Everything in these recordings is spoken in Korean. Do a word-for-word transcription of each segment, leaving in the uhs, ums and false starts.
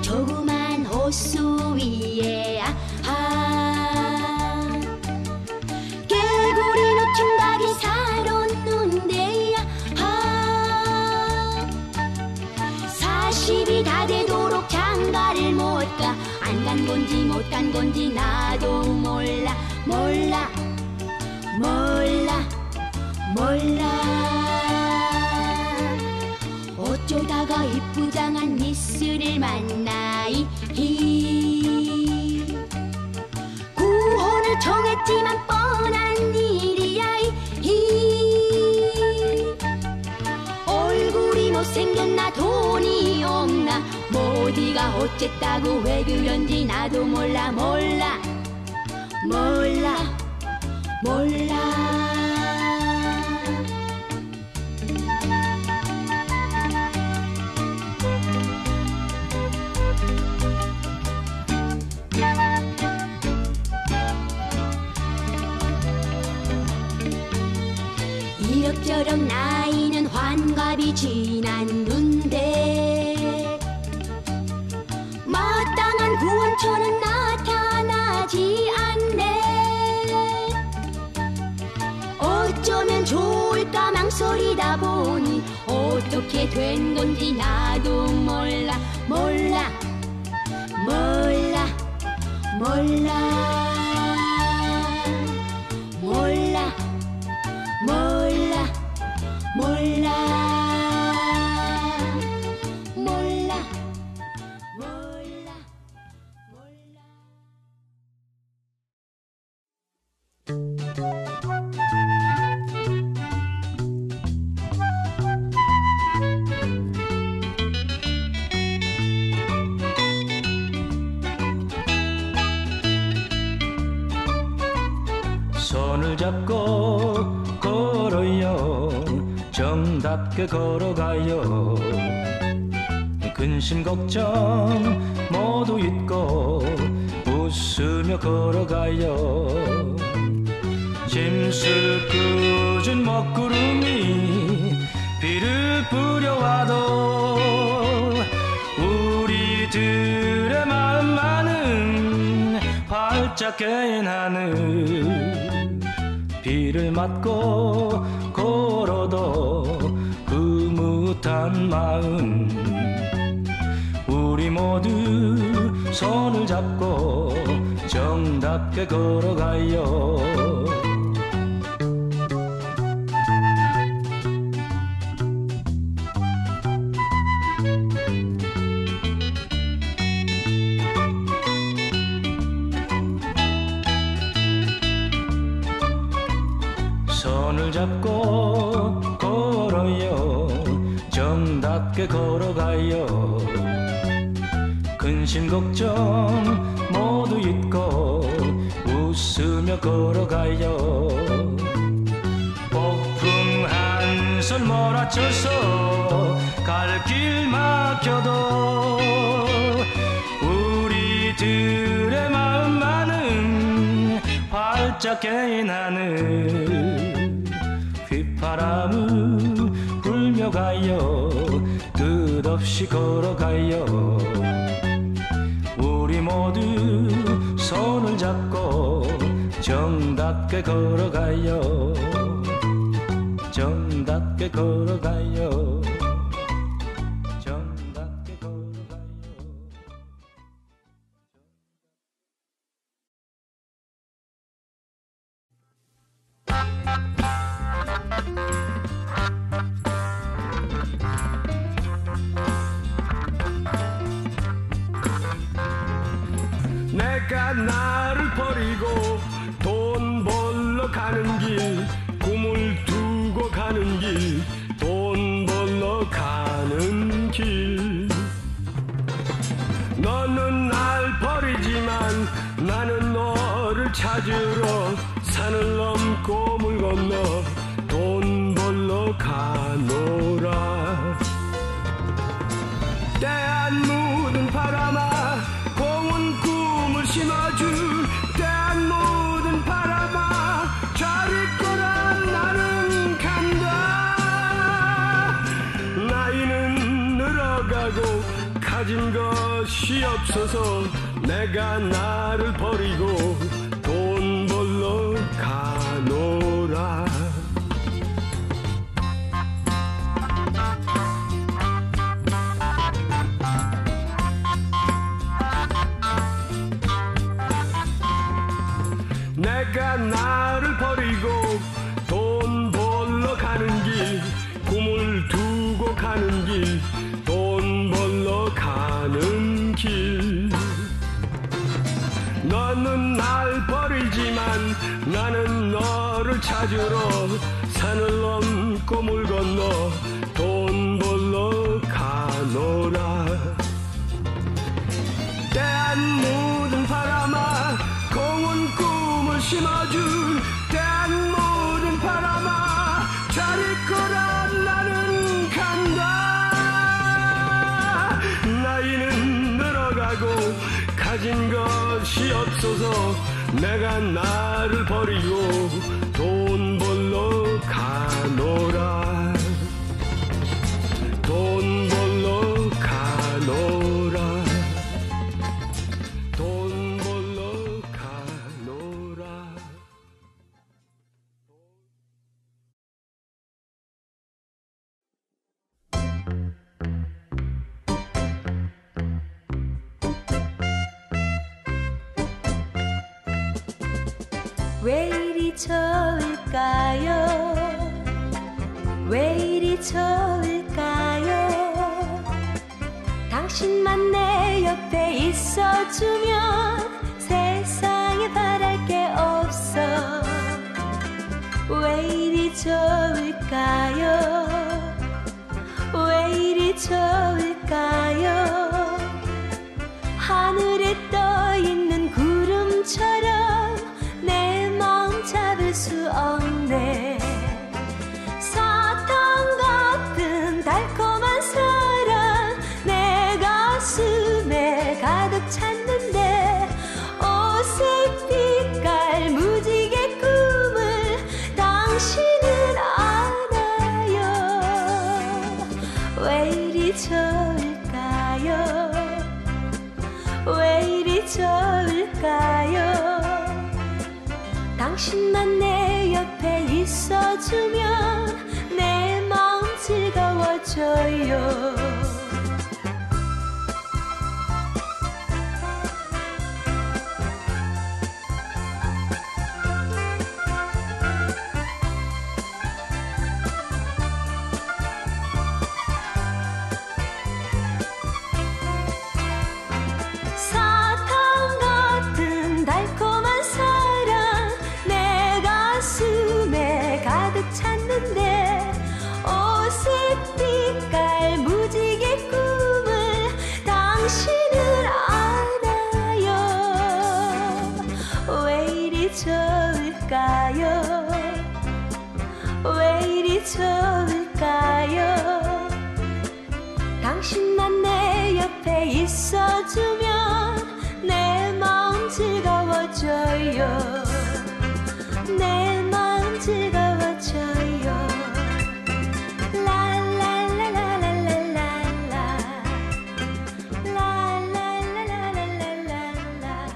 조그만 호수 위에 아하 개구리 노총각이 살았는데 아하 사십이 다 되도록 장가를 못 가 안 간 건지 못 간 건지 나도 몰라 몰라 몰라 몰라 어쩌다가 이쁘장한 미스를 만나이 구혼을 정했지만 뻔한 일이야 이 얼굴이 못생겼나 돈이 없나 어디가 어쨌다고 왜 그런지 나도 몰라 몰라 몰라 몰라 이럭저럭 나이는 환갑이 지났는데 마땅한 구원처는 나타나지 않네 어쩌면 좋을까 망설이다 보니 어떻게 된 건지 나도 몰라 몰라 몰라 몰라 몰라 몰라 몰라 몰라 몰라 손을 잡고 걸어요 정답게 걸어가요 근심 걱정 모두 잊고 웃으며 걸어가요 짐승 꾸준 먹구름이 비를 뿌려와도 우리들의 마음만은 활짝 깨인 하늘 비를 맞고 걸어도 흐뭇한 마음 우리 모두 손을 잡고 정답게 걸어가요 손을 잡고 걸어요 정답게 걸어가요 근심 걱정 모두 잊고 웃으며 걸어가요 폭풍 한솔 몰아쳐서 갈 길 막혀도 우리들의 마음만은 활짝 깨인 하늘 휘파람은 불며 가요 끝없이 걸어가요 우리 모두 손을 잡고 정답게 걸어가요 정답게 걸어가요 정답게 걸어가요 내가 나를 버리고 돈 벌러 가는 길 꿈을 두고 가는 길 돈 벌러 가는 길 너는 날 버리지만 나는 너를 찾으러 산을 넘고 물 건너 돈 벌러 가노라 때 안 묻은 바람아 고운 꿈을 심어줄 때 안 묻은 바람아 잘 있거라 나는 간다 나이는 늘어가고 가진 것이 없어서 내가 나를 버리고 돈 벌러 가노라. 내가 나를 버리고 돈 벌러 가는 길, 꿈을 두고 가는 길, 돈 벌러 가는 길. 너는 날 버리지만 나는 너를 찾으러 산을 넘고 물 건너 돈 벌러 가노라. 때안 묻은 바람아 고운 꿈을 심어줄 때안 묻은 바람아 잘 있거라. 나는 간다. 나이는 늘어가고 가진 것이 없어서 내가 나를 버리고 돈 벌러 가노라. 돈 벌러 가노라. 돈 벌러 가노라. 왜 이리 좋을까요? 왜 이리 좋을까요? 당신만 내 옆에 있어주면 세상에 바랄 게 없어. 왜 이리 좋을까요? 왜 이리 좋을까요? 하늘에 떠있는 구름처럼 내 마음 잡을 수 없네. 사탕 같은 달콤한 사랑 내 가슴에 가득 찼는데 오색 빛깔 무지개 꿈을 당신은 아나요? 왜 이리 좋을까요? 왜 이리 좋을까요? 당신만 내 옆에 있어주면 내 마음 즐거워져요. 사탕 같은 달콤한 사랑 내 가슴에 가득 찼는데 오색 빛깔 무지개 꿈을 당신은 아나요? 왜 이리 좋을까요? 왜 이리 좋을까요? 당신만 내 옆에 있어주면 내 마음 즐거워져요. 내 마음 즐거워져요. 라라라라라라라라 라라라라라라라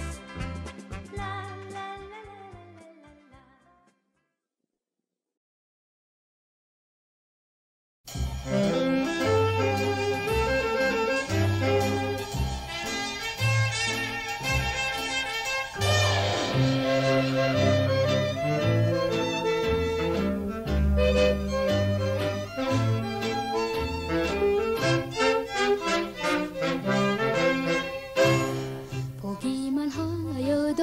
보기만 하여도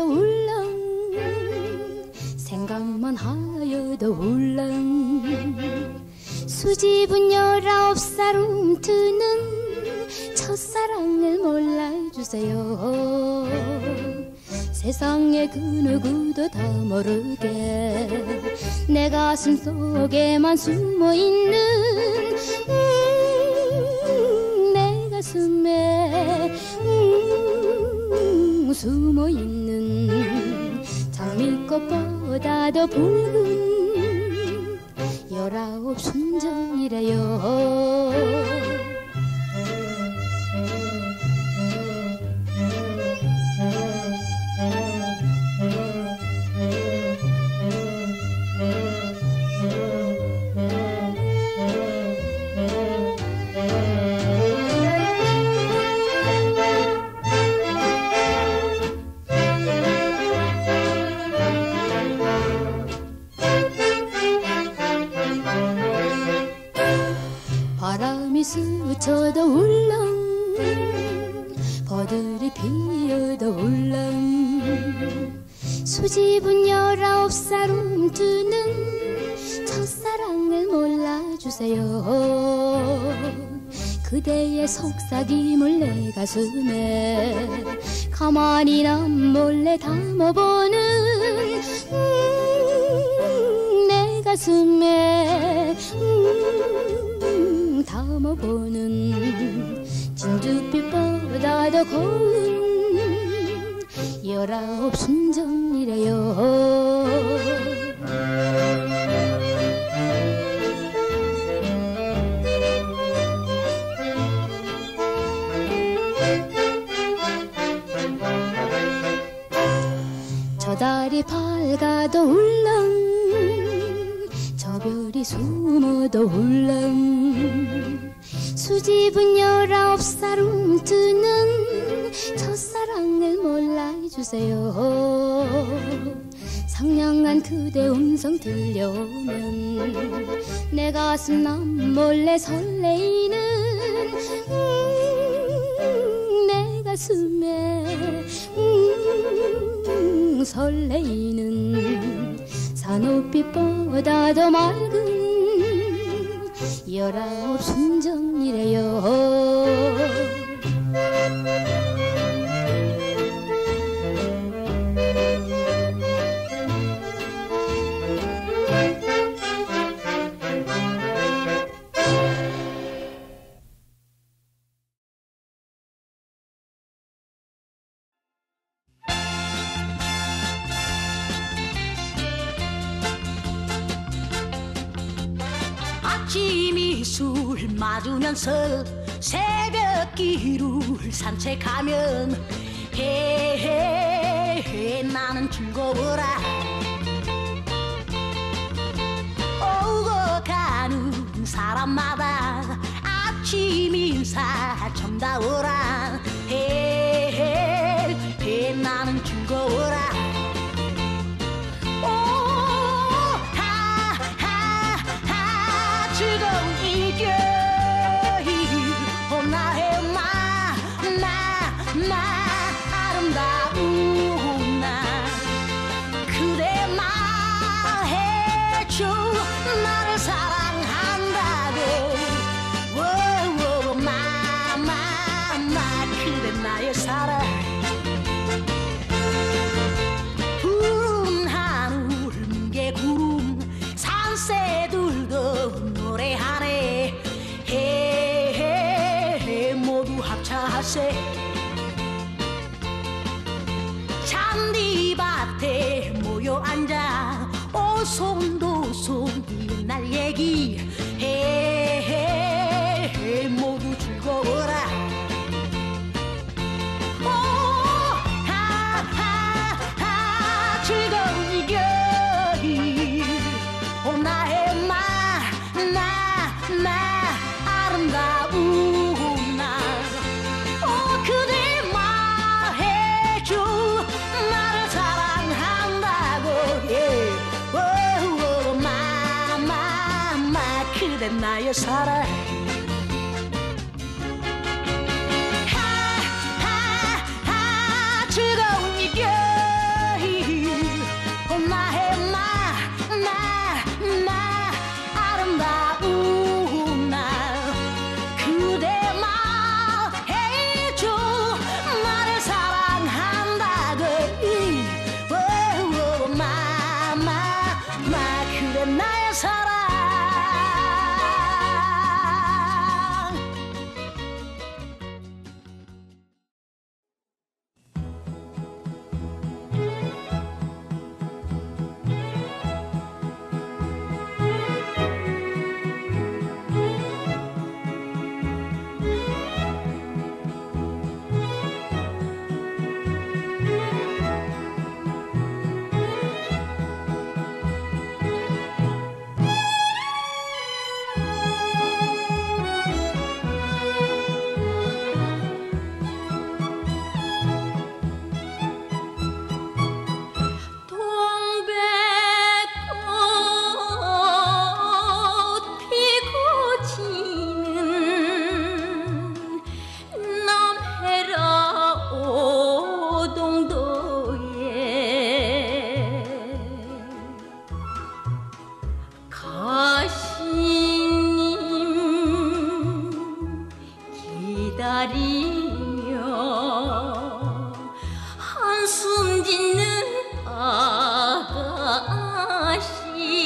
울렁 생각만 하여도 울렁 수집은 열아홉 살 움트는 첫사랑을 몰라주세요. 세상에 그 누구도 다 모르게 내 가슴 속에만 숨어있는 음, 내 가슴에 음, 숨어있는 장미꽃보다도 붉은 열아홉 순정이래요. 바람이 스쳐도 울렁 버들이 피어도 울렁 수집은 열아홉 살 움트는 첫사랑을 몰라주세요 그대의 속삭임을 내 가슴에 가만히 난 몰래 담아보는 음, 내 가슴에 음, 담아보는 진주빛보다도 고운 열아홉 순정이래요 저 달이 밝아도 울렁 저 별이 숨어도 울렁 수집은 열아홉 살 움트는 첫사랑을 몰라주세요 상냥한 그대 음성 들려오면 내 가슴 난 몰래 설레이는 음, 내 가슴에 음, 설레이는 산호빛보다 더 맑은 열아홉 순정이래요 아침이 술 맞으면서 새벽길을 산책하면 헤헤 나는 즐거워라 오고 가는 사람마다 아침 인사 정다워라 헤헤 나는 즐거워라 잔디밭에 모여 앉아 오손도손 옛날 얘기 헤헤 모두 즐거워라 오 하하하 즐거운 이 겨울 오 나의 마나나 아름다운 나의 사랑 하하하 즐거운 이 겨울 오 나의 마나나 아름다운 날 그대 말해줘 나를 사랑한다고 마마마 그대 나의 사랑 기다리며 한숨 짓는 아가씨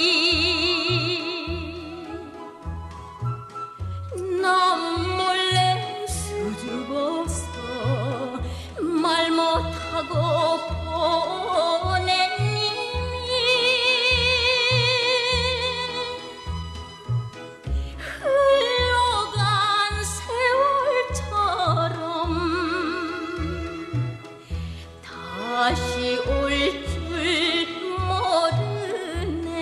남 몰래 수줍어서 말 못하고 보낸 님이 흘러간 세월처럼 다시 올 줄 모르네.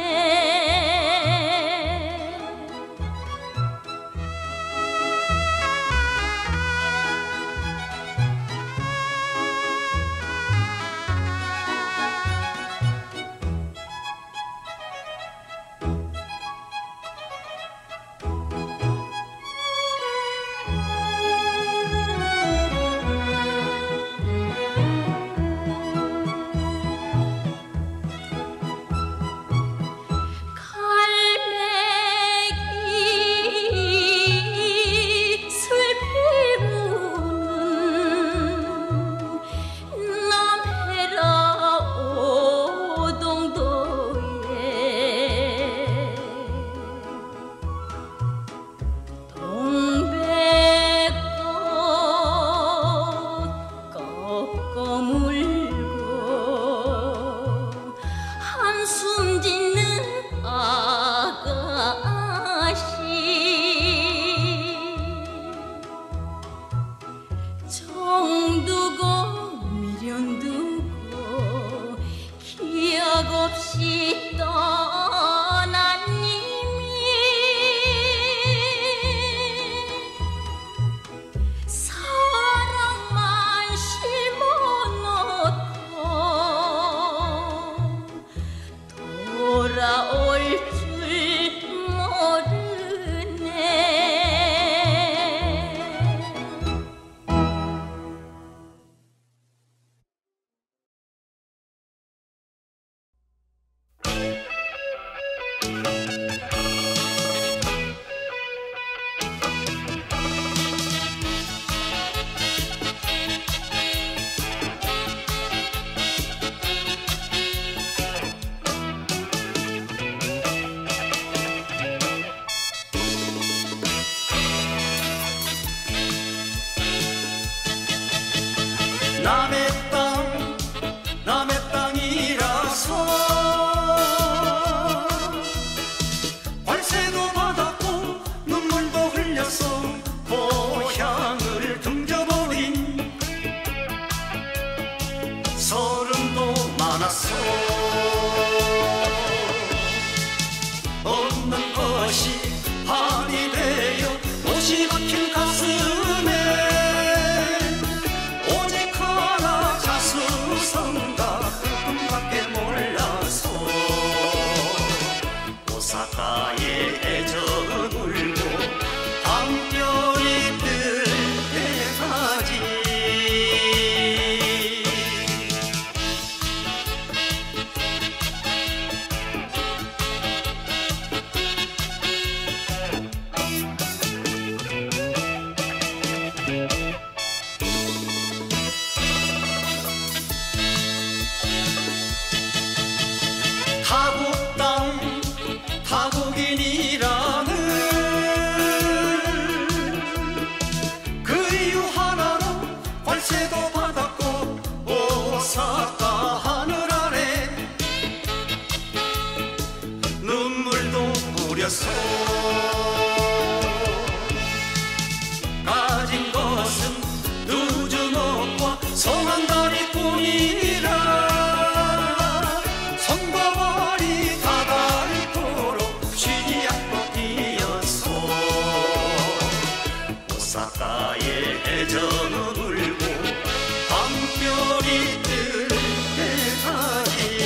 갈매기 슬피 우는 남해라 오동도에 동백꽃 꺾어 물고 한숨 짓는 아가씨 정두고 미련 두고 기억 없이 떠난 님이 사랑만 심어놓고 돌아올 줄 모르네. 남의 땅 남의 땅이라서 관세도 받았고 눈물도 흘렸어 고향을 등져버린 서름도 많았어 없는 것이 한이 되어 옷이 박힌 가슴에 그뿐밖에 몰라서 오사카의 애정 울고 밤별이 뜰 때까지 타국 땅 타국인이라는 그 이유 하나로 관세도 받았고 오사카 하늘 아래 눈물도 뿌렸어 가진 것은 누주먹과 성한다리뿐이라 손버머리 다다리도록 쉬지 않고 뛰었어 오사카의 애정은 울고 밤별이 뜰 때까지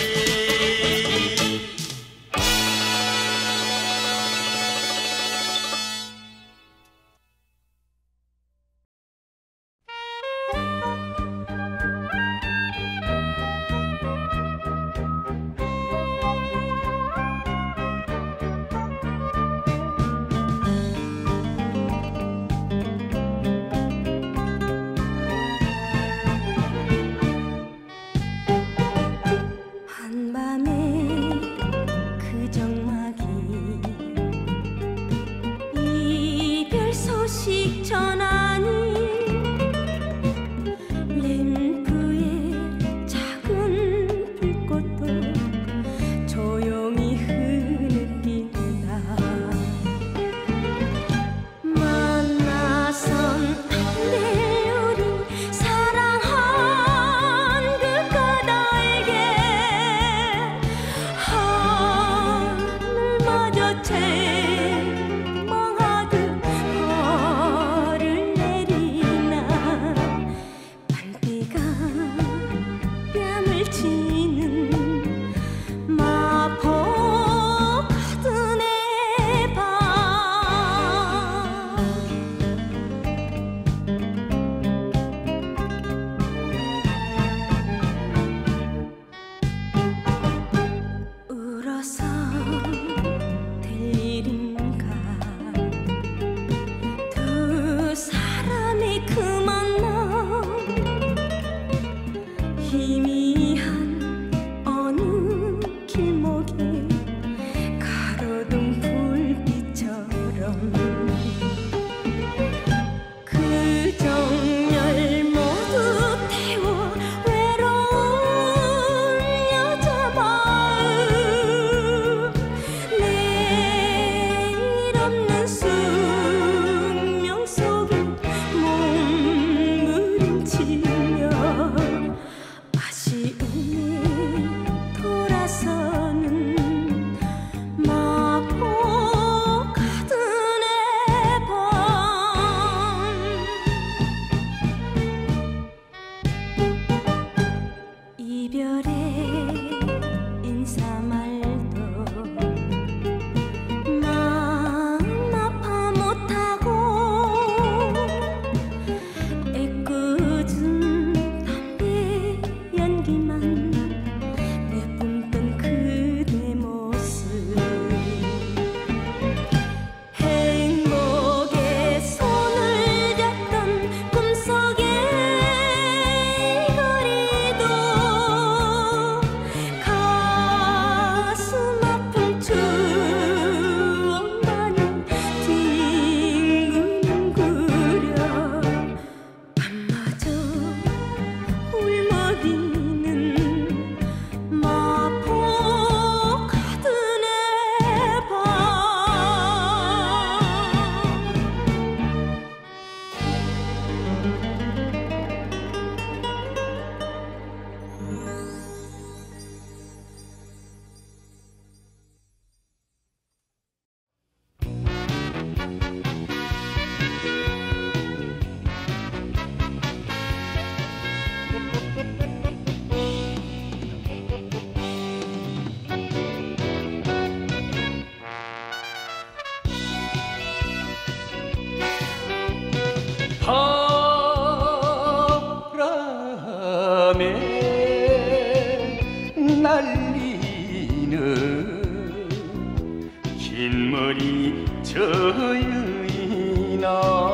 저여인아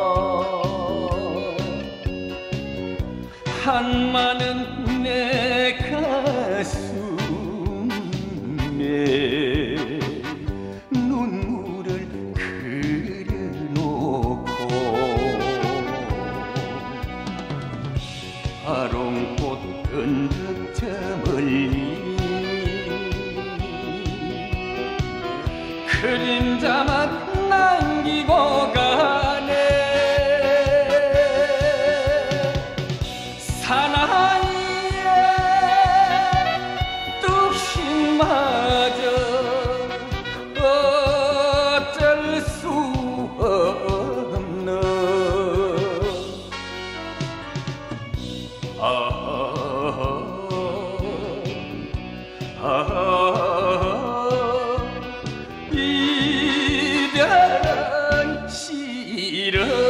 한마는 내 가슴에 눈물을 그려놓고 아롱꽃 언덕 저 멀리 그림자만 남기고 가네. 사나이의 뚝심마저 어쩔 수 없는 아, 아, 아, 이별은 싫어.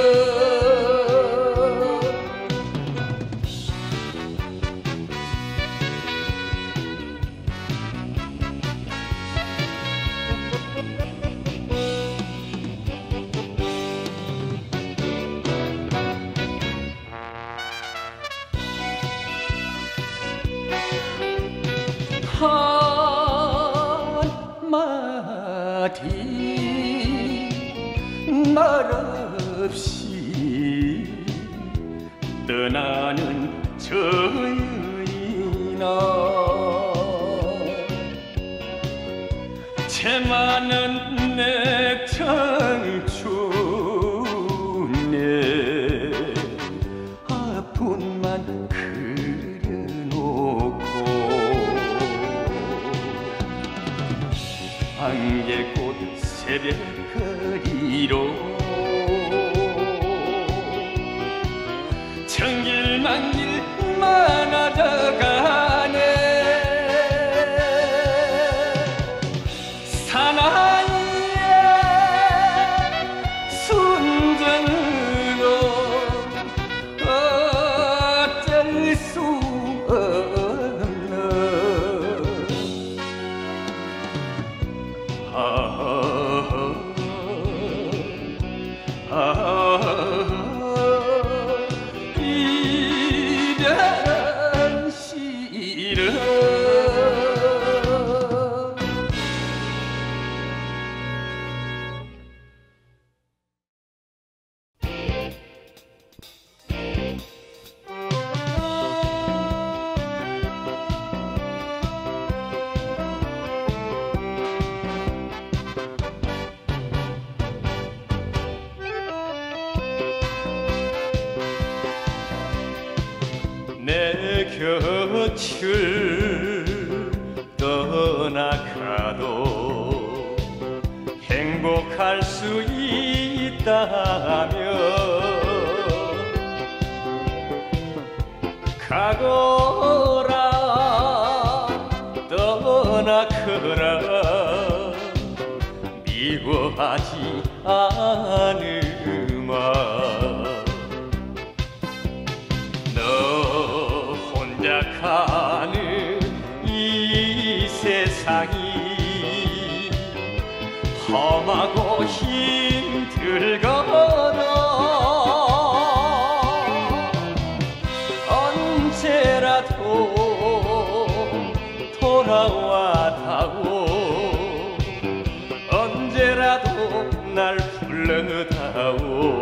한마디 말 없이 떠나는 저 여인아 채 많은 내 청춘에 아픔만 그려놓고 안개꽃 새벽 거리로 천길만길 많아져가네. 사나이의 순정으로 어쩔 수 없는 아, 아, 이별은 싫어. 내 곁을 떠나가도 행복할 수 있다면 가거라 떠나거라 미워하지 않으마. 혼자 가는 이 세상이 험하고 힘들거든. 언제라도 돌아와다오. 언제라도 날 불러다오.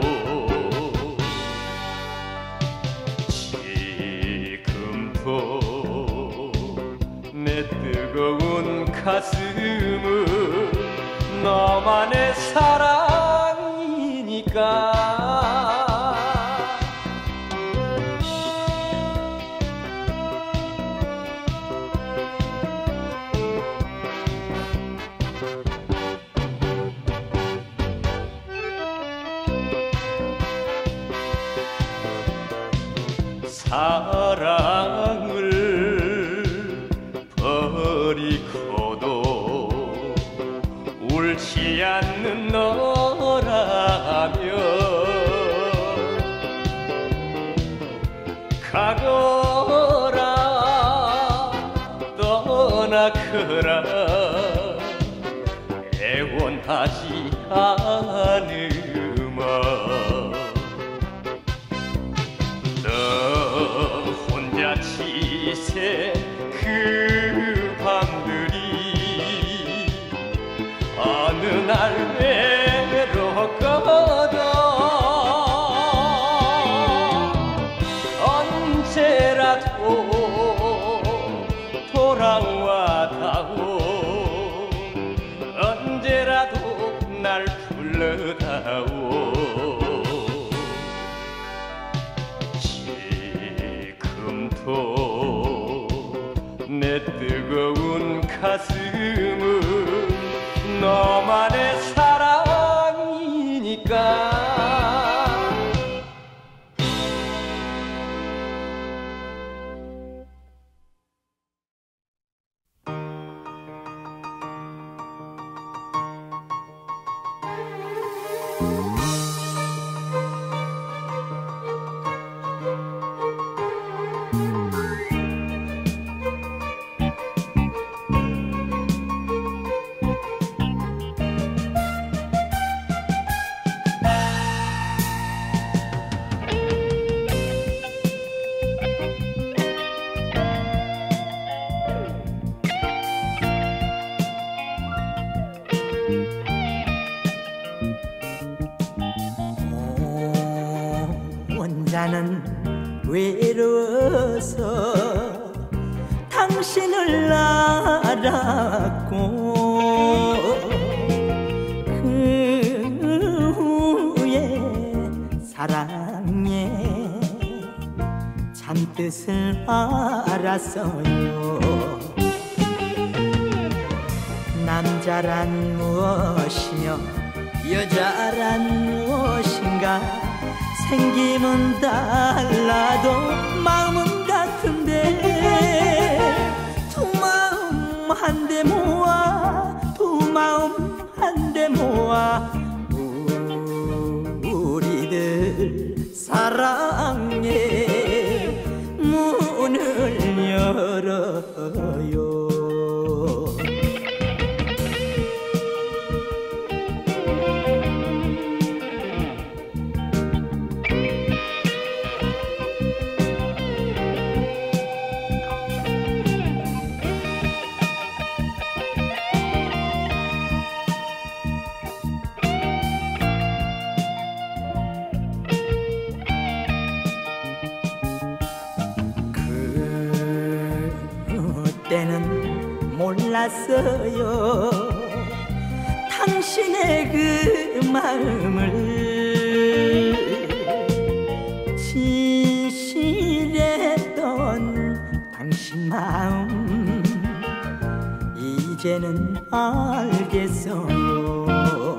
내 뜨거운 가슴은 너만의 사랑이니까. 사랑을 버리고도 울지 않는 너라면 가거라 떠나거라 애원하지 가늠아 너 혼자 지새 그 밤들이 어느 날 외롭거든 언제라도 돌아와다오 언제라도 날 불러다오 지금도 내 뜨거운 가슴은 너만의 사랑이니까 나는 외로워서 당신을 알았고 그 후에 사랑의 참뜻을 알았어요. 남자란 무엇이며 여자란 무엇인가 생김은 달라도 마음은 같은데 두 마음 한데 모아 두 마음 한데 모아 우리들 사랑의 문을 열어요. 그때는 몰랐어요 당신의 그 마음을 진실했던 당신 마음 이제는 알겠어요.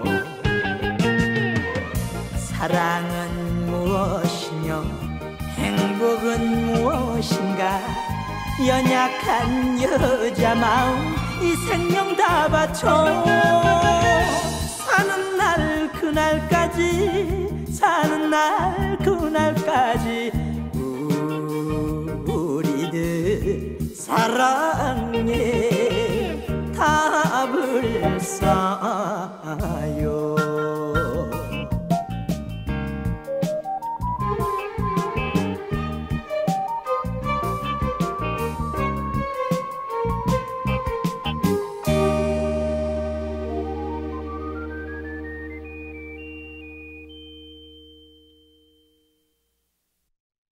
사랑은 무엇이며 행복은 무엇인가 연약한 여자 마음 이 생명 다 바쳐 사는 날 그날까지 사는 날 그날까지 우리들 사랑에 답을 쌓아요.